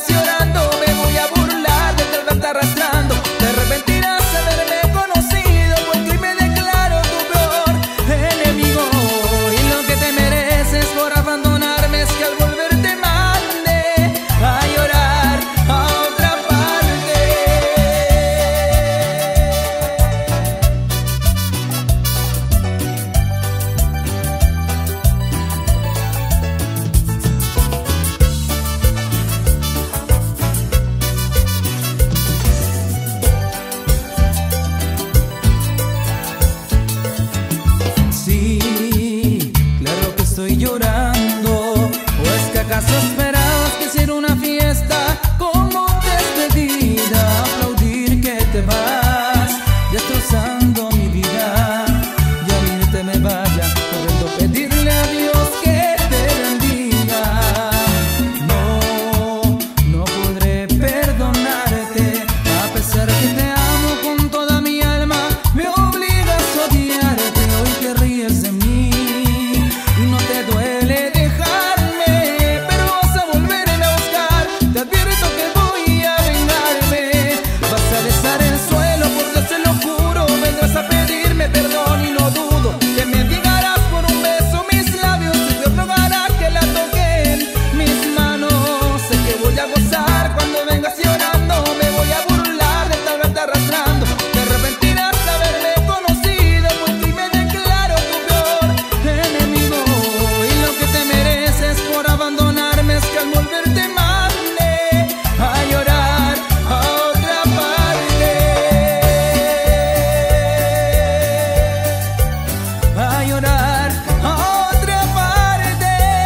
vengas llorando, me voy a burlar de tal verte arrastrando. Te arrepentirás de haberme conocido, porque hoy me declaro tu peor enemigo. Y lo que te mereces por abandonarme es que al volver te mande a llorar a otra parte. Sí, claro que estoy llorando. ¿O es que acaso esperabas que hiciera una fiesta como despedida? Aplaudir que te vas, destrozando mi vida, y al irte me vaya corriendo a pedirle a Dios que te bendiga. No, no podré perdonarte, a pesar que te amo con toda mi alma, me obligas a odiarte. Hoy te ríes de mí y no te duele dejarme, pero vas a volverme a buscar. Te advierto que voy a vengarme. Vas a besar el suelo, por Dios te lo juro. Vendrás a pedirme perdón y no dudo que me entregarás por un beso mis labios, y Dios rogará que la toquen mis manos. Sé que voy a gozar cuando vengas llorando, me voy a burlar de tal verte arrastrando. Te arrepentirás de haberme conocido, porque hoy me declaro tu peor enemigo. Y lo que te mereces por abandonarme es que al volver te mande a llorar a otra parte. A llorar a otra parte.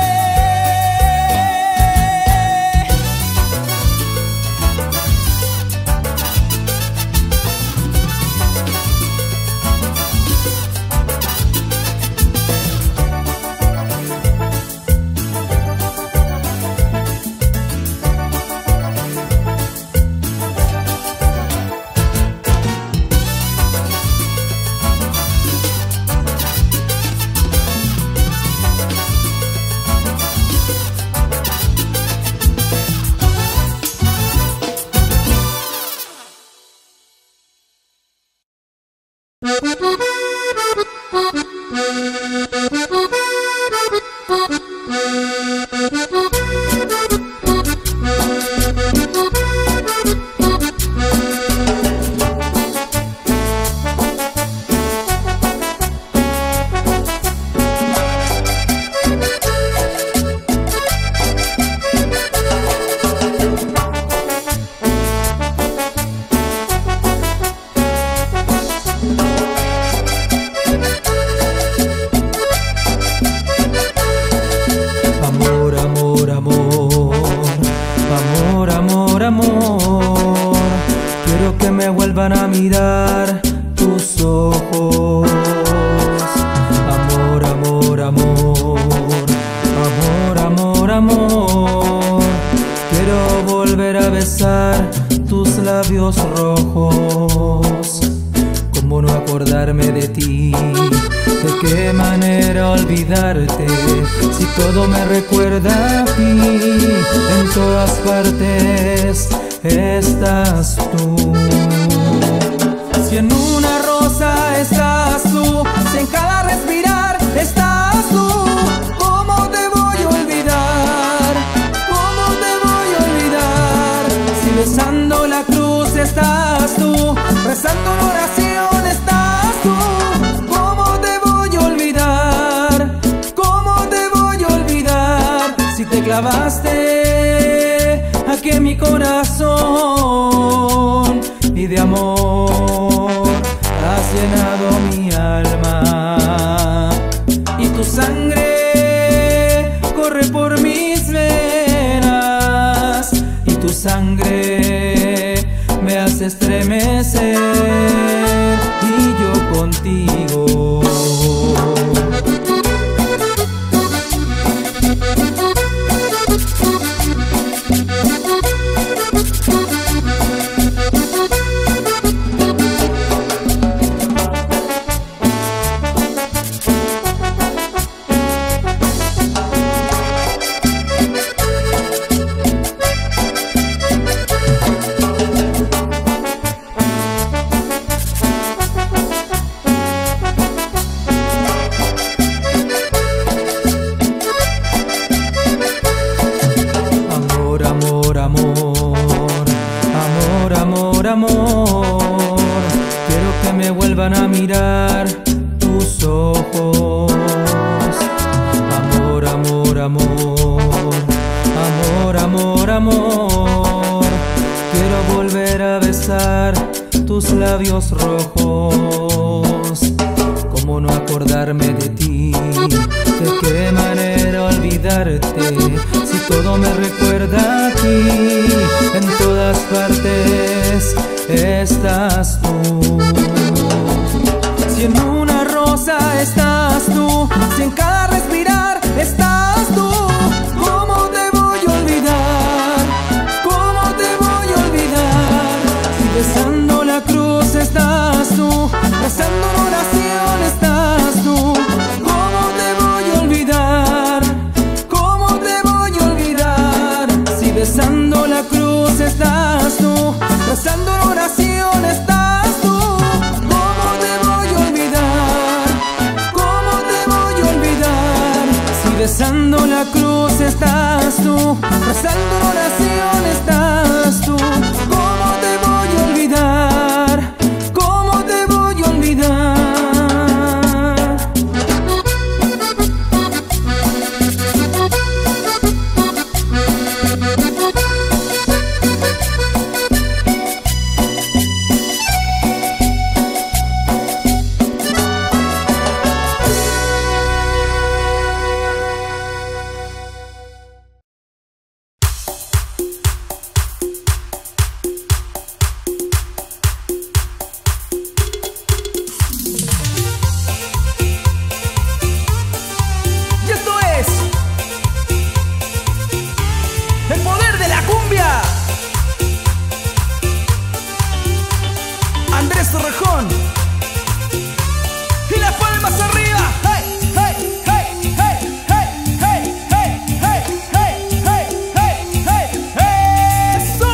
Amor, amor, amor, amor, amor, amor. Quiero que me vuelvan a mirar tus ojos. Amor, amor, amor, amor, amor, amor. Quiero volver a besar tus labios rojos. ¿Cómo no acordarme de ti? ¿De qué manera olvidarte? Si todo me recuerda a ti, en todas partes estás tú. Si en una rosa estás tú, si en cada respirar estás tú, ¿cómo te voy a olvidar? ¿Cómo te voy a olvidar? Si besando la cruz estás tú, rezando una oración estás tú, ¿cómo te voy a olvidar? ¿Cómo te voy a olvidar? Si te clavaste aquí en mi corazón y de amor has llenado mi alma, y tu sangre corre por mis venas, y tu sangre me hace estremecer, y yo contigo. amor, amor. Quiero que me vuelvan a mirar tus ojos. Amor, amor, amor. Amor, amor, amor. Quiero volver a besar tus labios rojos. ¿Cómo no acordarme de ti? ¿De qué manera olvidarte? Si todo me recuerda a ti, en todas partes estás tú. Si en una rosa estás tú, si en cada respirar estás tú, ¿cómo te voy a olvidar? ¿Cómo te voy a olvidar? Si besando la cruz estás tú, rezando una oración estás tú, ¿cómo te voy a olvidar? ¿Cómo te voy a olvidar? Si besando la cruz estás tú, rezando una oración estás tú, ¿cómo te voy a olvidar? ¿Cómo te voy a olvidar? Si besando la cruz estás tú, rezando una oración estás tú, ¿cómo te voy a olvidar? ¿Cómo te voy a olvidar? El poder de la cumbia. Andrés Torrejón. Y las palmas arriba. Hey, hey, hey, hey, hey, hey, hey, hey, hey, hey, hey, hey. ¡Eso!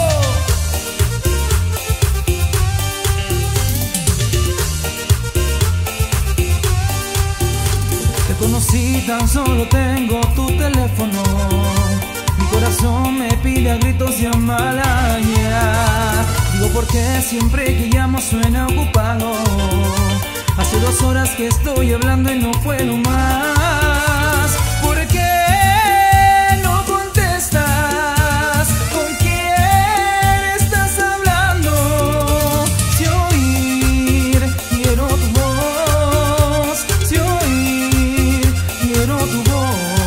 Te conocí, tan solo tengo tu teléfono. Mi corazón me pide a gritos llámala ya. Digo porque siempre que llamo suena ocupado. Hace 2 horas que estoy hablando y no puedo más. ¿Por qué no contestas? ¿Con quién estás hablando? Si oír quiero tu voz, si oír quiero tu voz.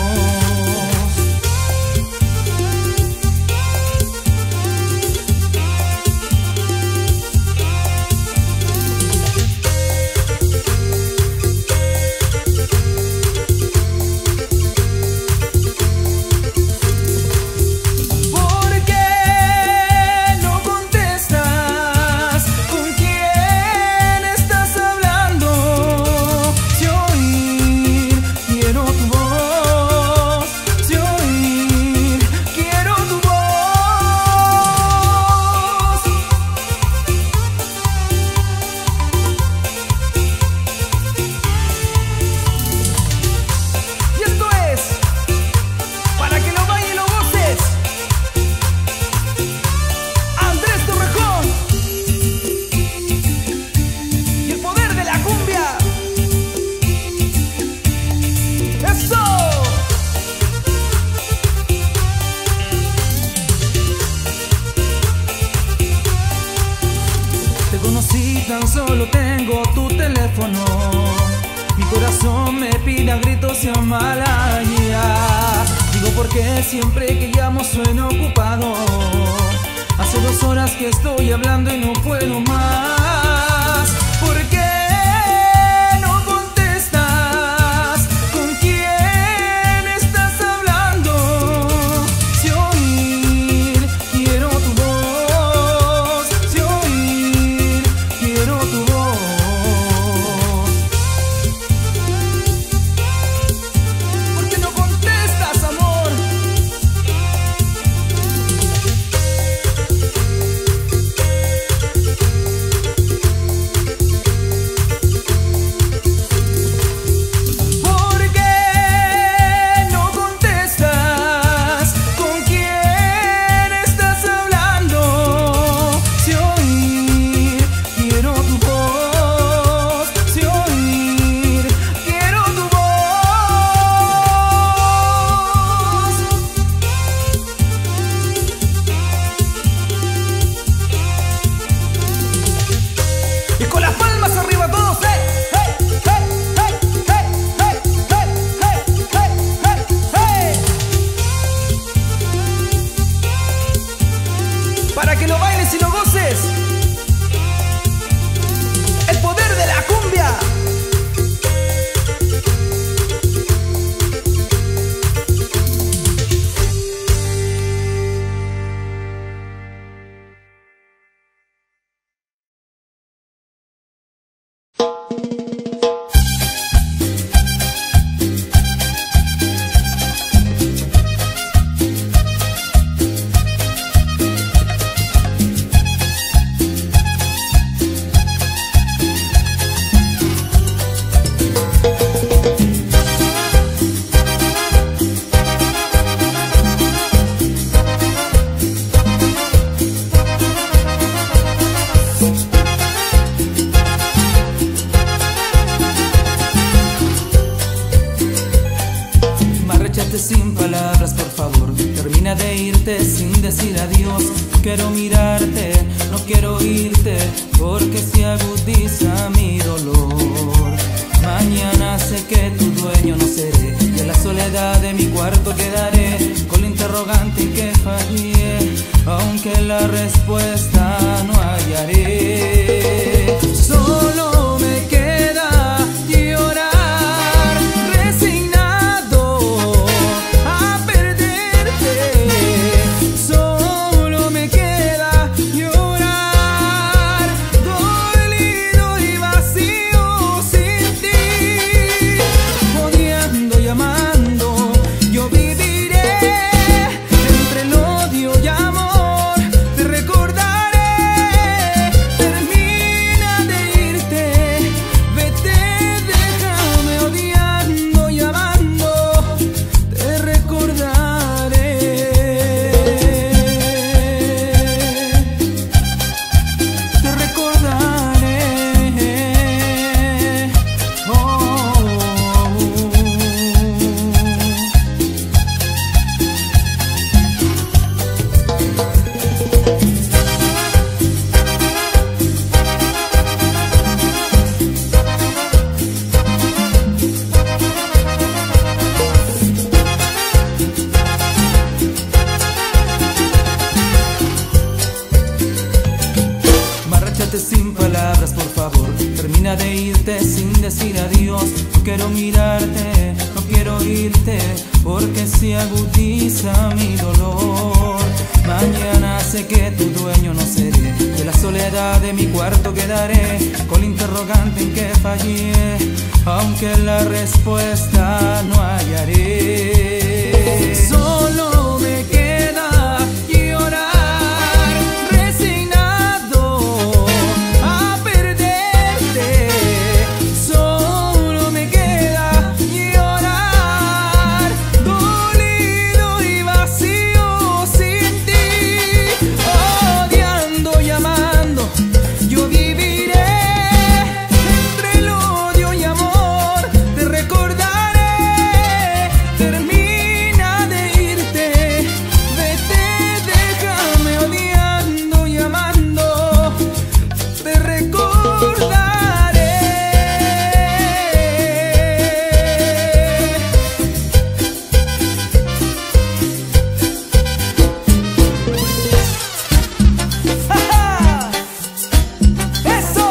Tan solo tengo tu teléfono. Mi corazón me pide a gritos llámala ya. Digo porque siempre que llamo suena ocupado. Hace 2 horas que estoy hablando y no puedo más. ¿Por qué no contestas? ¿Con quién estás hablando? Si oír quiero tu voz, si oír quiero tu voz. ¿Por qué no contestas, amor? para que lo bailes y lo goces. El poder de la cumbia. Sin palabras, por favor, termina de irte sin decir adiós. Quiero mirarte, no quiero irte, porque se agudiza mi dolor. Mañana sé que tu dueño no seré, y en la soledad de mi cuarto quedaré, con la interrogante en que fallé, aunque la respuesta no hallaré. Solo me queda llorar, resignado a perderte. Solo me queda llorar, dolido y vacío sin ti. Odiando y amando, yo viviré entre el odio y amor. Te recordaré, termina de irte, vete, déjame odiando y amando. Te recordaré, te recordaré. Oh. Marchate sin palabras, por favor, termina de irte sin decir adiós. No quiero mirarte, no quiero irte, porque se agudiza mi dolor. Mañana sé que tu dueño no seré, de la soledad de mi cuarto quedaré, con la interrogante en que fallé, aunque la respuesta no hallaré. Solo me queda llorar, resignado a perderte. Solo me queda llorar, dolido y vacío sin ti. Odiando y amando, yo viviré entre el odio y amor. Te recordaré, termina de irte, vete, déjame odiando y amando. Te recordaré. ¡Ja, ja! ¡Eso!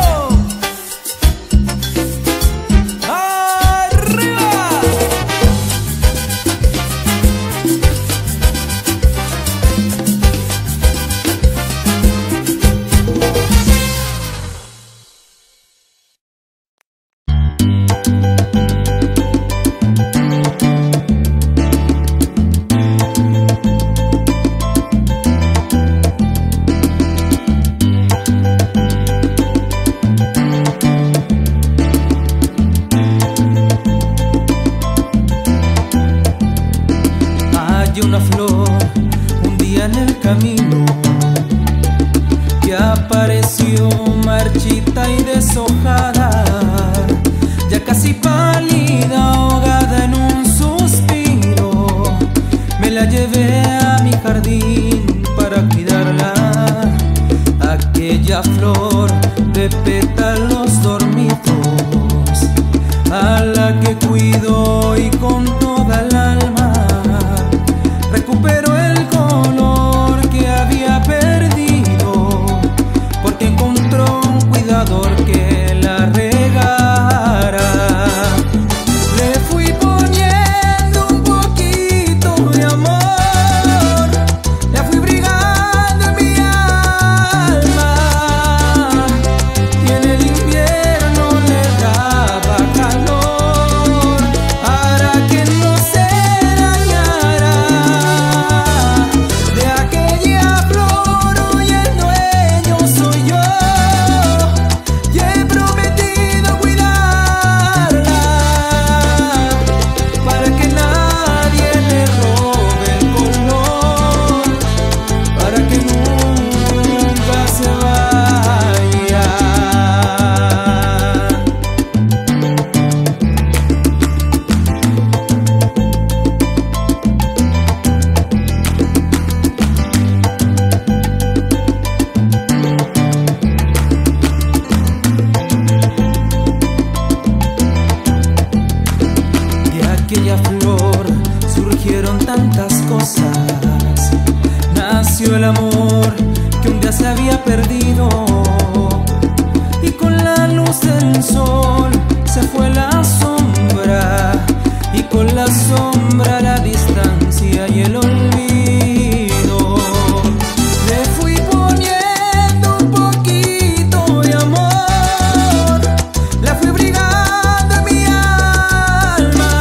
¡Arriba! Hay una flor un día en el camino que apareció marchita y deshojada, ya casi pálida, ahogada en un suspiro. Me la llevé a mi jardín para cuidarla, aquella flor de pétalos dormidos, a la que cuido y con toda el alma recupero el color que había perdido. amor que un día se había perdido, y con la luz del sol se fue la sombra, y con la sombra la distancia y el olvido. Le fui poniendo un poquito de amor, la fui brigando en mi alma,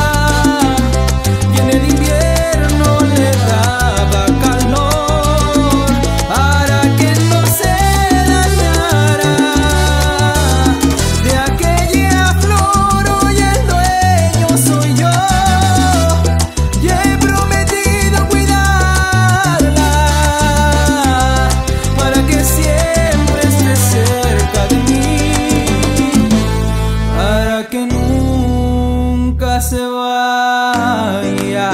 y en el invierno le daba calor para que no se dañara. De aquella flor hoy el dueño soy yo, y he prometido cuidarla para que siempre esté cerca de mí, para que nunca se vaya.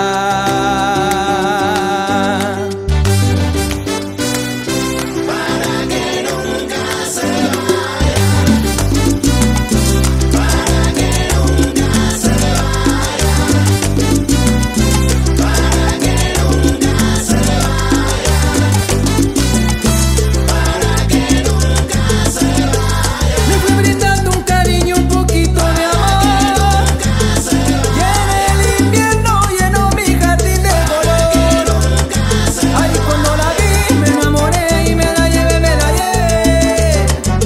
Le fui brindando un cariño, un poquito de amor, y en el invierno llenó mi jardín de color. Ay, cuando la vi me enamoré y me la llevé, me la llevé.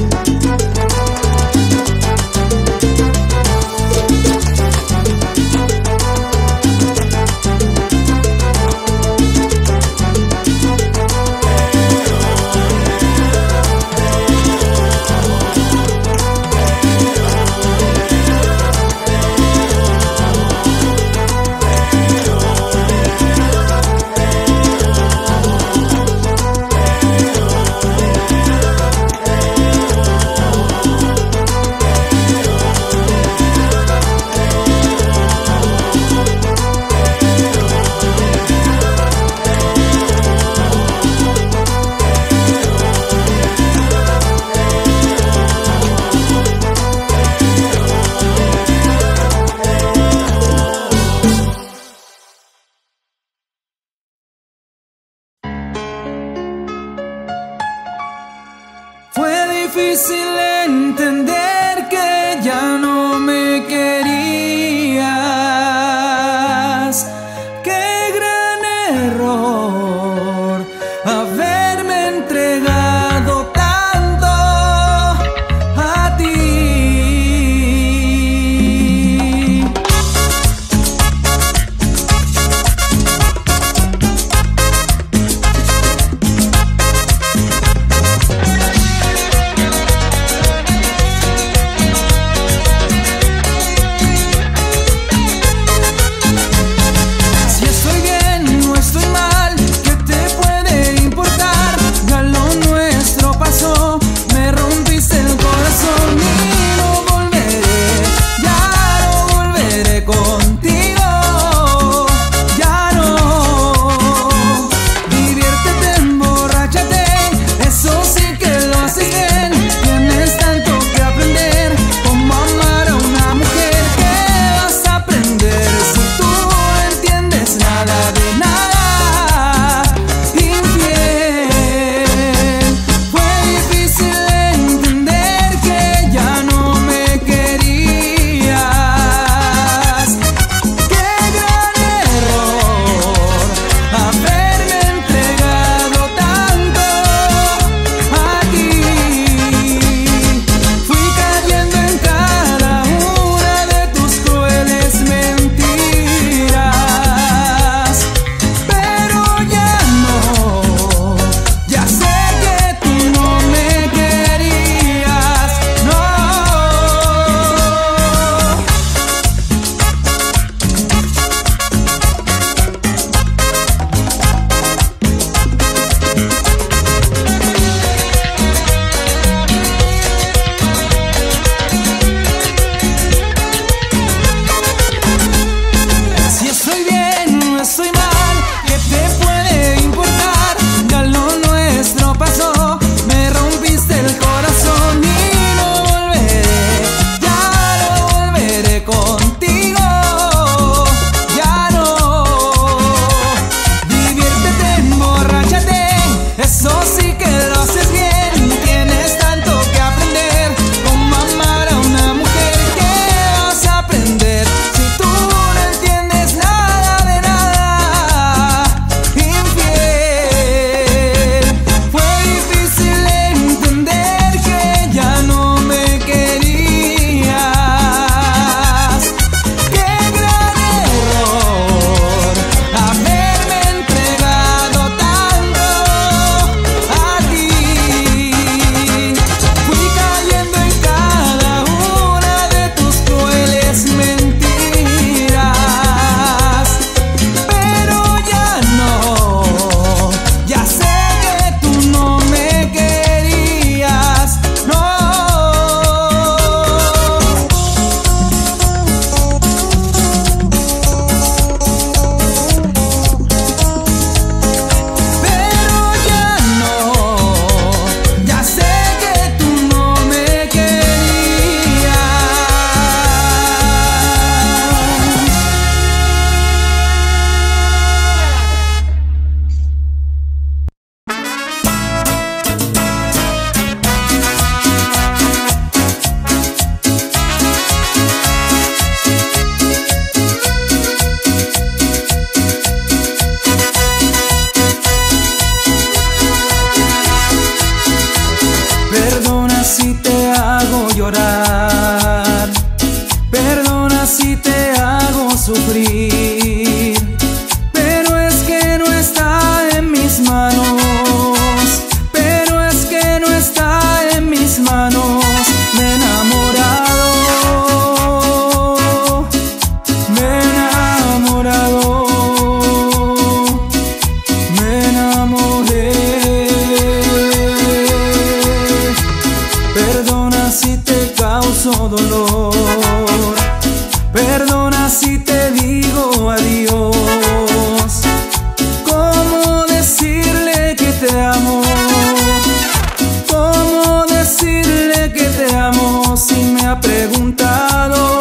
Fue difícil entender que ya no me querías. Qué gran error haberme entregado tanto a ti. Si estoy bien o estoy mal, ¿qué te puede importar? Ya lo si te hago llorar, perdona si te hago sufrir, pero es que no está en mis manos, pero es que no está en mis manos. Me he enamorado, me he enamorado, me enamoré. Perdona si te causo dolor, perdona si te digo adiós. ¿Cómo decirle que te amo? ¿Cómo decirle que te amo si me ha preguntado?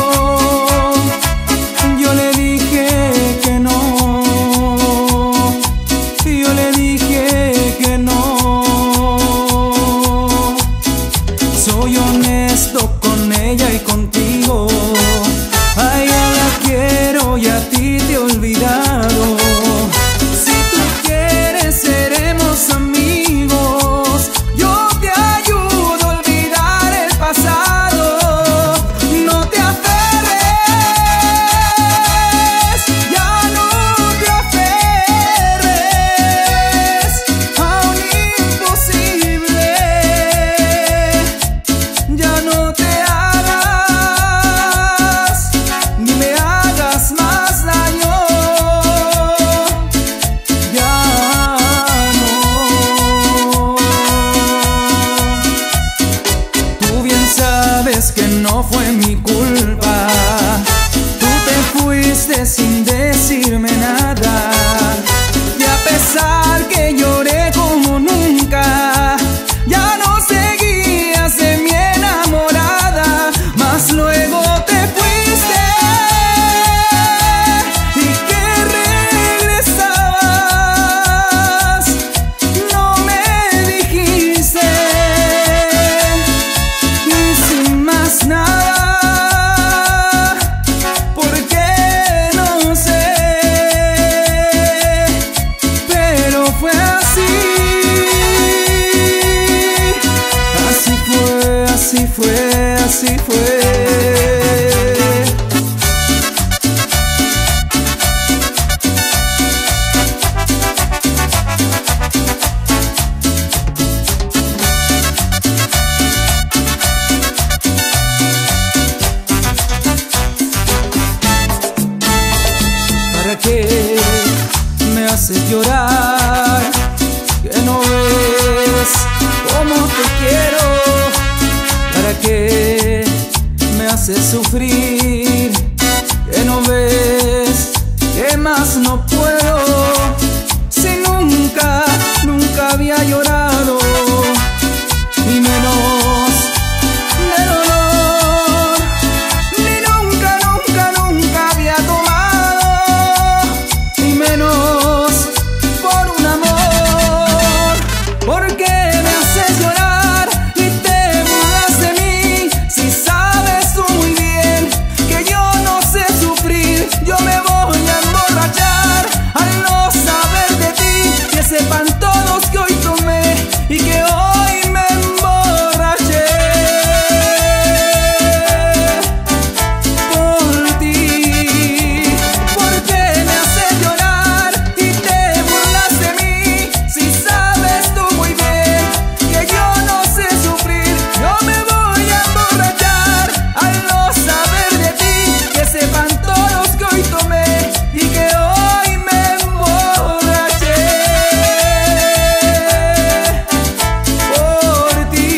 Yo le dije que no, yo le dije que no. Soy honesto con ella y contigo, a ella la quiero y a ti te he olvidado. Si tú quieres seremos amigos, yo te ayudo a olvidar el pasado. No te aferres, ya no te aferres a un imposible. Ya no te hagas, ni me hagas más daño. Ya no. Tú bien sabes que no fue mi culpa. Tú te fuiste sin decirme nada. Y a pesar que lloré como nunca, ya no seguías de mi enamorada. Mas luego te fuiste y que regresabas, no me dijiste. Y sin más nada, ¿por qué? No sé, pero fue así. Así fue, así fue, así fue. ¿Para qué me haces llorar? Que no ves cómo te quiero. ¿Para qué me haces sufrir? Que no ves que más no puedo. Si nunca, nunca había llorado, ni menos de dolor, ni nunca, nunca, nunca había tomado, ni menos por un amor. ¿Por qué me haces llorar y te burlas de mí? Si sabes tú muy bien que yo no sé sufrir. Yo me voy a emborrachar al no saber de ti. Que sepan todos que hoy tomé y que hoy me emborraché por ti. ¿Por qué me haces llorar y te burlas de mí? Si sabes tú muy bien que yo no sé sufrir. Yo me voy a emborrachar al no saber de ti. Que sepan todos que hoy tomé y que hoy me emborraché por ti.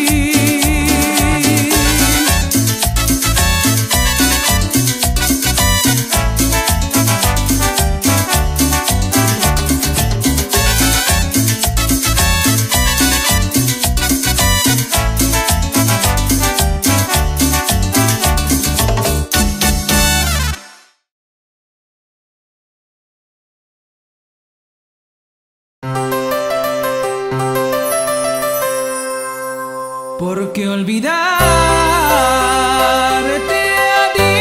Porque olvidarte a ti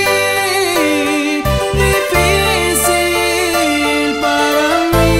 difícil para mí.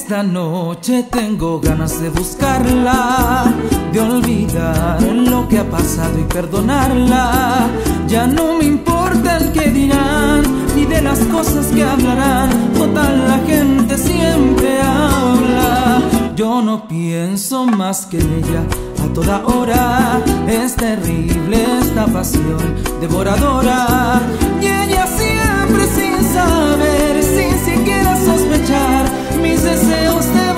Esta noche tengo ganas de buscarla, de olvidar lo que ha pasado y perdonarla. Ya no me importa el que dirán, ni de las cosas que hablarán. Total, la gente siempre habla. Yo no pienso más que en ella a toda hora. Es terrible esta pasión devoradora. Y ella siempre sin saber, sin siquiera sospechar mis deseos de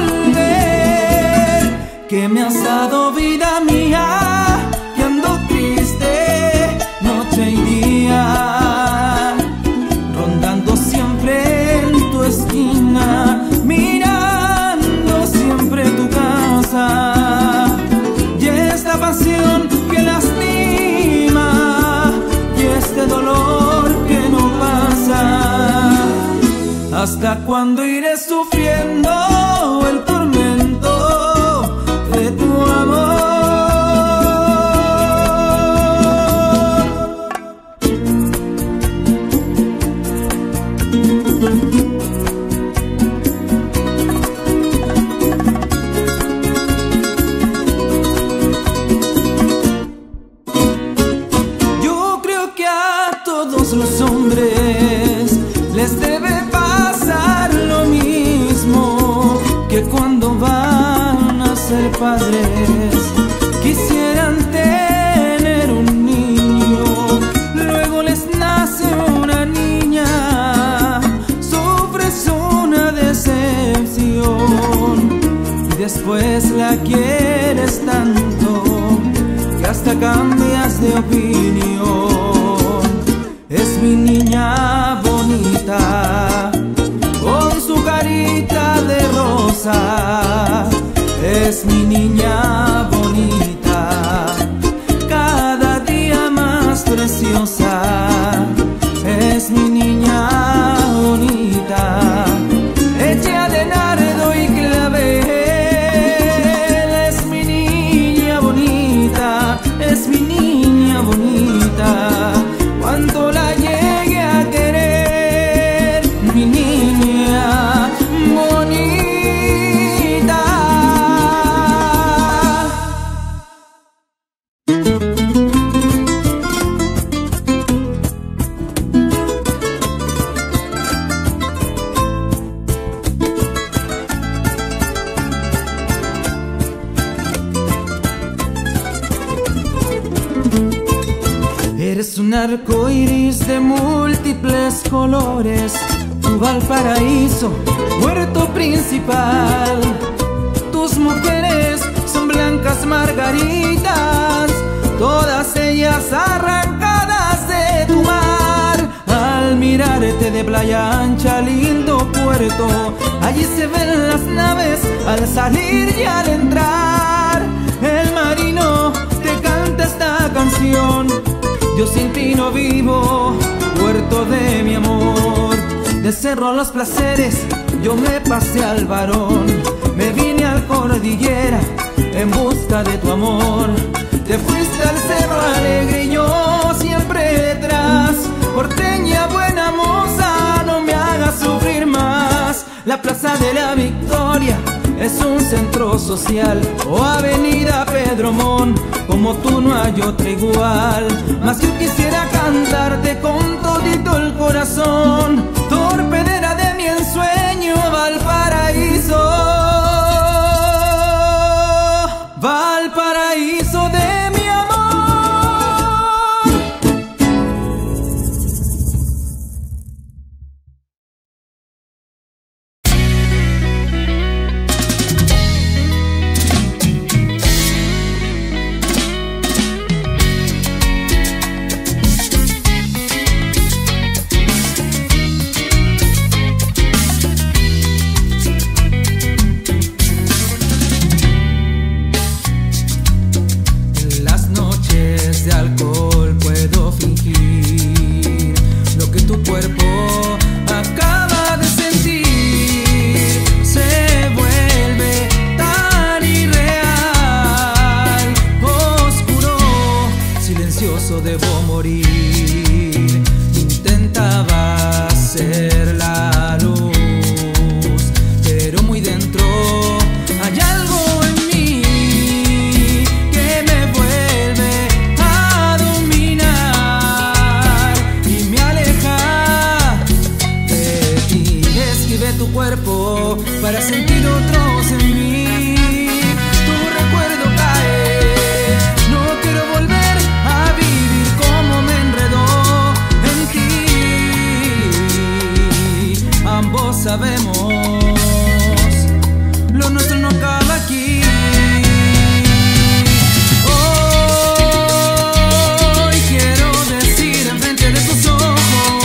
volver. Que me has dado vida mía, que ando triste noche y día, rondando siempre en tu esquina, mirando siempre tu casa. Y esta pasión que lastima, y este dolor que no pasa. ¿Hasta cuándo iré sufriendo el tormento de tu amor? Yo creo que a todos los hombres les debe pasar lo mismo, que cuando van a ser padres quisieran tener un niño. Luego les nace una niña, sufres una decepción y después la quieres tanto que hasta cambias de opinión. Es mi niña bonita, con su carita de rosa. Es mi niña bonita, cada día más preciosa. Es mi niña bonita, hecha de nardo y clavel. Es mi niña bonita, es mi niña bonita. Cuando la llegue a querer, mi niña bonita. Eres un arco iris de múltiples colores, tu Valparaíso, puerto principal. Tus mujeres son blancas margaritas, todas ellas arrancadas de tu mar. Al mirarte de playa ancha, lindo puerto, allí se ven las naves al salir y al entrar. El marino te canta esta canción: yo sin ti no vivo, puerto de mi amor. De Cerro Los Placeres yo me pasé al Barón, me vine al Cordillera en busca de tu amor. Te fuiste al Cerro Alegre y yo siempre detrás. Porteña buena moza, no me hagas sufrir más. La Plaza de la Victoria es un centro social, o Avenida Pedro Montt, como tú no hay otra igual. Mas yo quisiera cantarte con todito el corazón, torpedera de mi ensueño, Valparaíso, Valparaíso de mi amor. cuerpo para sentir otros en mí. Tu recuerdo cae, no quiero volver a vivir como me enredó en ti. Ambos sabemos, lo nuestro no acaba aquí. Hoy quiero decir enfrente de tus ojos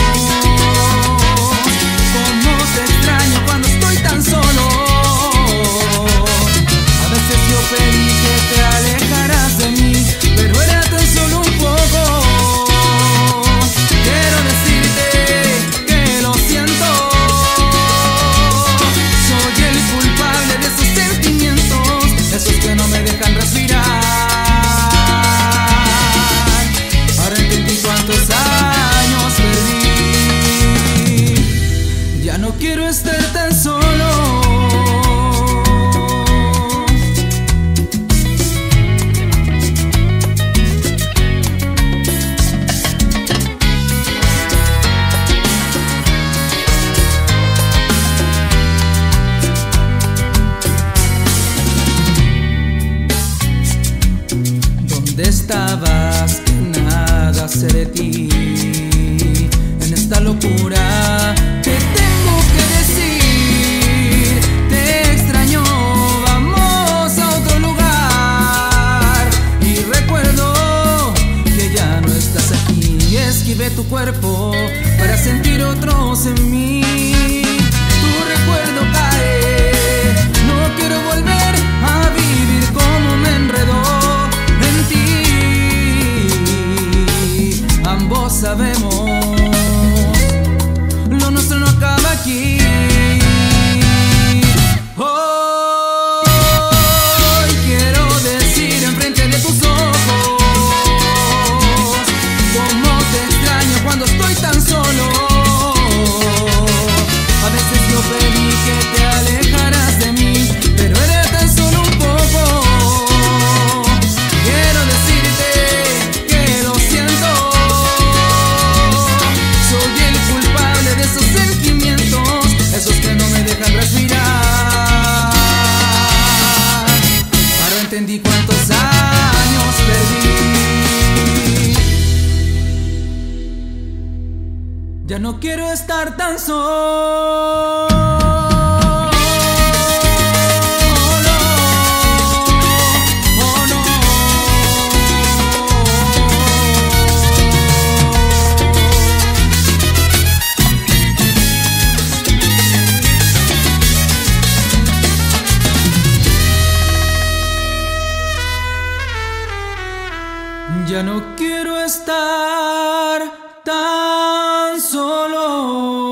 cómo te extraño cuando estoy tan solo. A veces yo pedí que te alejaras de mí, pero era tan solo un poco. Quiero decirte que lo siento. Soy el culpable de esos sentimientos, esos que no me dejan respirar. Ahora entendí cuántos años perdí. Ya no quiero estar tan solo. ¿Dónde estabas? Que nada sé de ti en esta locura que tengo que decir. Te extraño, vamos a otro lugar. Y recuerdo que ya no estás aquí. Esquivé tu cuerpo para sentir otros en mí. Tu recuerdo cae, no quiero volver a vivir como me enredó. Ambos sabemos, lo nuestro no acaba aquí. Hoy quiero decir enfrente de tus ojos cómo te extraño cuando estoy tan solo. A veces yo pedí que te alejaras de mí, pero era tan solo un poco. Quiero decirte que lo siento. Soy el culpable de esos sentimientos, esos que no me dejan respirar. Ahora entendí cuántos años perdí. Ya no quiero estar tan solo. Ya no quiero estar tan solo.